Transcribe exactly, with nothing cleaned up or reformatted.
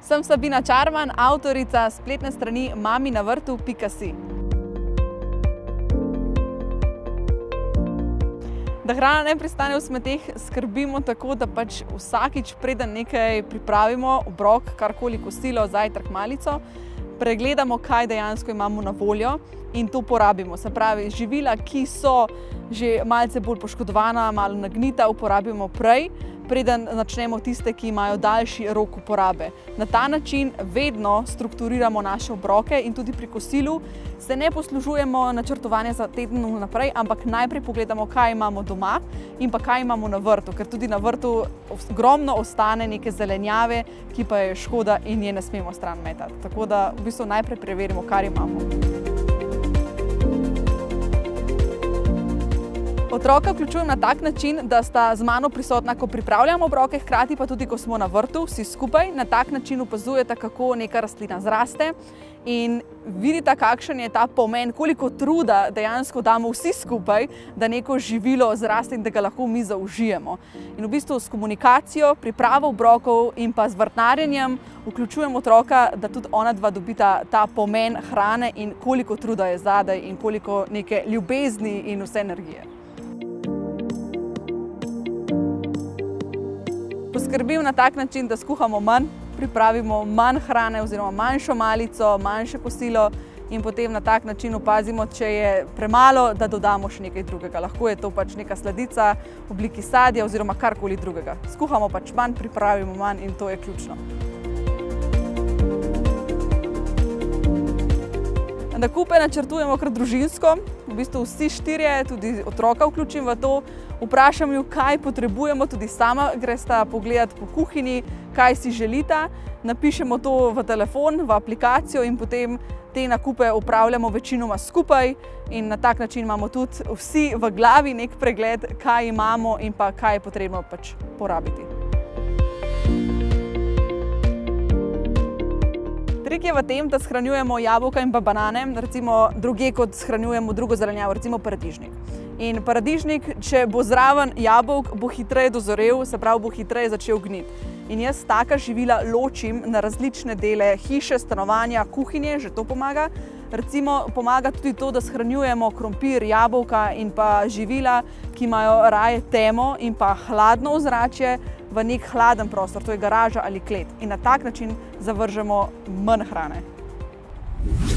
Sem Sabina Čarman, avtorica spletne strani mami na vrtu pika si. Da hrana ne pristane v smeteh, skrbimo tako, da pač vsakič, preden nekaj pripravimo, obrok, karkoli kosilo, zajtrk, malico, pregledamo, kaj dejansko imamo na voljo in to porabimo. Se pravi, živila, ki so že malce bolj poškodovana, malo nagnita, uporabimo prej, preden začnemo tiste, ki imajo daljši rok uporabe. Na ta način vedno strukturiramo naše obroke in tudi pri kosilu se ne poslužujemo načrtovanja za teden naprej, ampak najprej pogledamo, kaj imamo doma in pa kaj imamo na vrtu, ker tudi na vrtu ogromno ostane neke zelenjave, ki pa je škoda in je ne smemo stran metati. Tako da v bistvu najprej preverimo, kar imamo. Otroka vključujem na tak način, da sta z mano prisotna, ko pripravljamo obroke, hkrati pa tudi, ko smo na vrtu, vsi skupaj. Na tak način opazujete, kako neka rastlina zraste in vidite, kakšen je ta pomen, koliko truda dejansko damo vsi skupaj, da neko živilo zraste in da ga lahko mi zaužijemo. In v bistvu s komunikacijo, pripravo obrokov in pa z vrtnarjenjem vključujem otroka, da tudi ona dva dobita ta pomen hrane in koliko truda je zadaj in koliko neke ljubezni in vse energije. Poskrbim na tak način, da skuhamo manj, pripravimo manj hrane oziroma manjšo malico, manjše kosilo in potem na tak način opazimo, če je premalo, da dodamo še nekaj drugega. Lahko je to pač neka sladica v obliki sadja oziroma karkoli drugega. Skuhamo pač manj, pripravimo manj in to je ključno. Nakupe načrtujemo kar družinsko, v bistvu vsi štirje, tudi otroka vključim v to, vprašam ju, kaj potrebujemo, tudi sama gresta pogledati po kuhinji, kaj si želita, napišemo to v telefon, v aplikacijo in potem te nakupe upravljamo večinoma skupaj in na tak način imamo tudi vsi v glavi nek pregled, kaj imamo in pa kaj je potrebno pač porabiti. Trik je v tem, da shranjujemo jabolka in pa banane, recimo druge kot shranjujemo drugo zelenjavo, recimo paradižnik. In paradižnik, če bo zraven jabolk, bo hitreje dozorel, se pravi, bo hitreje začel gniti. In jaz taka živila ločim na različne dele hiše, stanovanja, kuhinje, že to pomaga. Recimo pomaga tudi to, da shranjujemo krompir, jabolka in pa živila, ki imajo raje temo in pa hladno ozračje, v nek hladen prostor, to je garaža ali klet. In na tak način zavržemo manj hrane.